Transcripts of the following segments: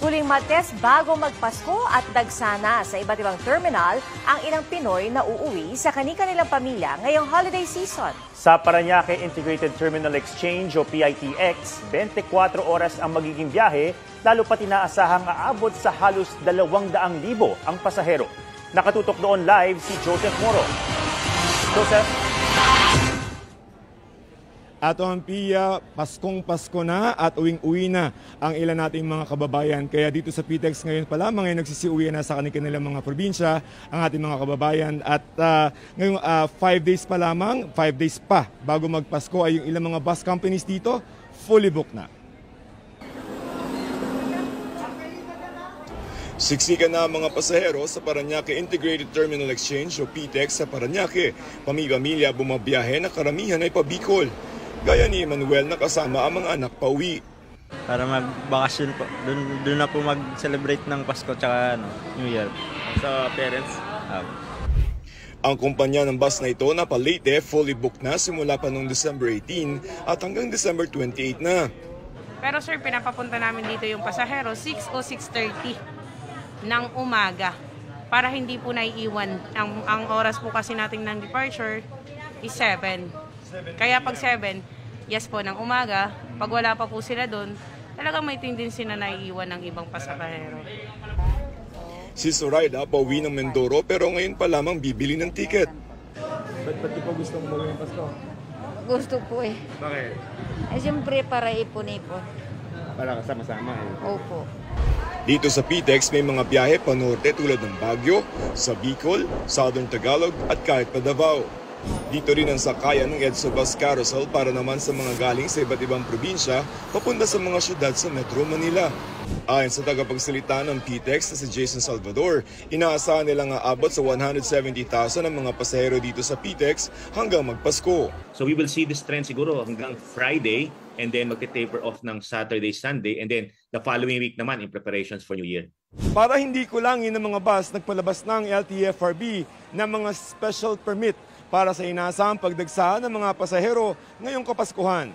Huling Martes bago magpasko at dagsana sa iba't ibang terminal ang ilang Pinoy na uuwi sa kani-kanilang pamilya ngayong holiday season. Sa Parañaque Integrated Terminal Exchange o PITX, 24 oras ang magiging biyahe, lalo pati inaasahang aabot sa halos 200,000 ang pasahero. Nakatutok doon live si Joseph Moro. Joseph? Ato ang Pia, Paskong Pasko na at uwing-uwi na ang ilan nating mga kababayan. Kaya dito sa PITX ngayon pa lamang ay nagsisiuwi na sa kanilang mga probinsya ang ating mga kababayan. At ngayong 5 days pa lamang, 5 days pa bago magpasko ay yung ilang mga bus companies dito fully booked na. Siksikan na ang mga pasahero sa Parañaque Integrated Terminal Exchange o PITX sa Parañaque. Pamilya bumabiyahe na karamihan ay pabikol. Gaya ni Manuel na kasama ang mga anak pauwi. Para magbakasyon po. Doon na po mag-celebrate ng Pasko tsaka New Year. Sa parents? Ang kumpanya ng bus na ito na Leyte fully booked na simula pa noong December 18 at hanggang December 28 na. Pero sir, pinapapunta namin dito yung pasahero 6 o 6:30 ng umaga para hindi po naiiwan. Ang oras po kasi natin ng departure is 7. Kaya pag 7, yes po, ng umaga, pag wala pa po sila doon, talagang may tendency na naiiwan ng ibang pasahero. Si Zoraida pauwi ng Mindoro pero ngayon pa lamang bibili ng ticket. Ba't di pa gusto mo gawin ng Pasko? Gusto po eh. Bakit? Siyempre para ipon-ipon. Para kasama-sama eh. Opo. Dito sa PITX may mga biyahe pa norte tulad ng Baguio, sa Bicol, Southern Tagalog at kahit pa Davao. Dito rin ang sakayan ng EDSA Bus Carousel para naman sa mga galing sa iba't ibang probinsya papunta sa mga syudad sa Metro Manila. Ayon sa tagapagsalita ng PITX na si Jason Salvador, inaasahan nilang aabot sa 170,000 ang mga pasahero dito sa PITX hanggang magpasko. So we will see this trend siguro hanggang Friday and then magte-taper off ng Saturday, Sunday and then the following week naman in preparations for New Year. Para hindi kulangin ng mga bus, nagpalabas ng LTFRB ng mga special permit para sa inaasahang pagdagsa ng mga pasahero ngayong Kapaskuhan.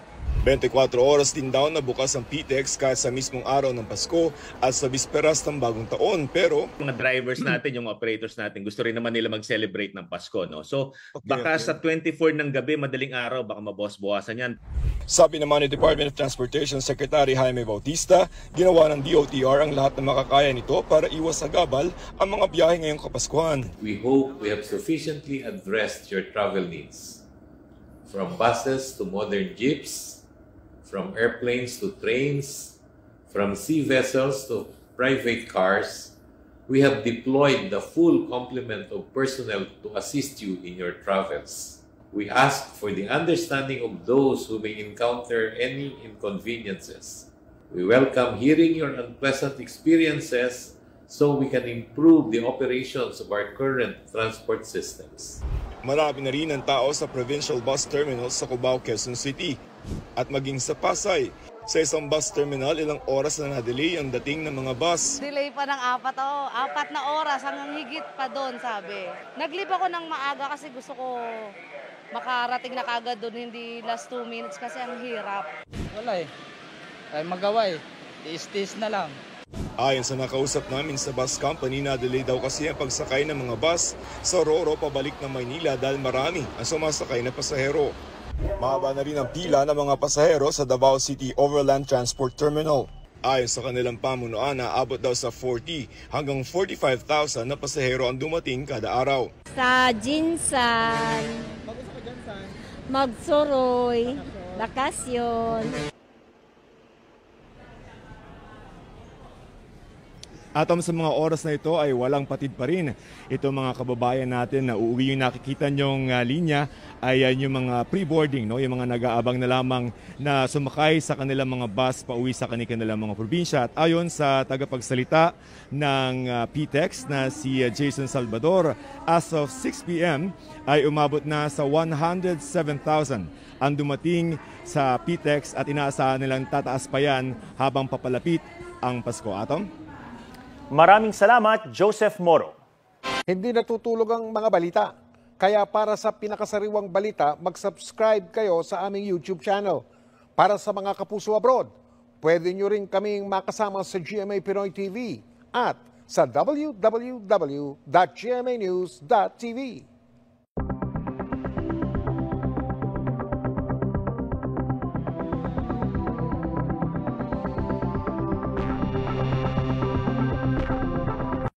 24 oras din daw na bukas ang PITX kahit sa mismong araw ng Pasko at sa bisperas ng bagong taon. Pero mga drivers natin, yung operators natin, gusto rin naman nila mag-celebrate ng Pasko. No? So baka sa 24 ng gabi, madaling araw, baka mabawas-bawasan yan. Sabi naman ni Department of Transportation Secretary Jaime Bautista, ginawa ng DOTR ang lahat ng makakaya nito para iwas sa gabal ang mga biyahe ngayong Kapaskuhan. We hope we have sufficiently addressed your travel needs. From buses to modern jeeps, from airplanes to trains, from sea vessels to private cars, we have deployed the full complement of personnel to assist you in your travels. We ask for the understanding of those who may encounter any inconveniences. We welcome hearing your unpleasant experiences so we can improve the operations of our current transport systems. Marami na rin ang tao sa provincial bus terminals sa Cubao, Quezon City. At maging sa Pasay, sa isang bus terminal, ilang oras na na-delay ang dating ng mga bus. Delay pa ng 4 na oras, hanggang higit pa doon, sabi. Nag-leave ako ng maaga kasi gusto ko makarating na kagad doon, hindi last 2 minutes kasi ang hirap. Wala eh. Ay magawa eh. Tiis-tiis na lang. Ayon sa nakausap namin sa bus company, na-delay daw kasi ang pagsakay ng mga bus sa Roro pabalik ng Maynila dahil marami ang sumasakay na pasahero. Mahaba na rin ang pila ng mga pasahero sa Davao City Overland Transport Terminal. Ayon sa kanilang pamunuan, naabot daw sa 40 hanggang 45,000 na pasahero ang dumating kada araw. Sa Jinsan, Magsuroy, Bakasyon. Atom sa mga oras na ito ay walang patid pa rin. Ito mga kababayan natin na uuwi, yung nakikita nyong linya ay yung mga pre-boarding, no? Yung mga nag-aabang na lamang na sumakay sa kanilang mga bus pauwi sa kanilang mga probinsya. At ayon sa tagapagsalita ng PITX na si Jason Salvador, as of 6 p.m. ay umabot na sa 107,000 ang dumating sa PITX at inaasahan nilang tataas pa yan habang papalapit ang Pasko. Atom? Maraming salamat, Joseph Moro. Hindi natutulog ang mga balita. Kaya para sa pinakasariwang balita, mag-subscribe kayo sa aming YouTube channel. Para sa mga kapuso abroad, Pwede nyo rin kaming makasama sa GMA Pinoy TV at sa www.gmanews.tv.